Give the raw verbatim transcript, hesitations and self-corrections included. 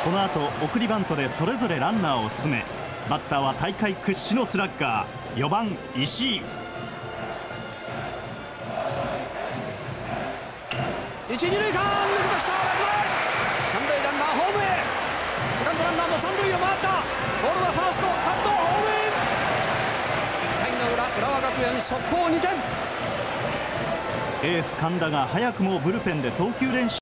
この後送りバントでそれぞれランナーを進め、バッターは大会屈指のスラッガーよばん石井。 一二塁間抜けました。ライト前、三塁ランナーホームへ。セカンドランナーも三塁を回った。ボールはファーストカットホームイン。いっかいの裏、浦和学園速攻にてん。 エース神田が早くもブルペンで投球練習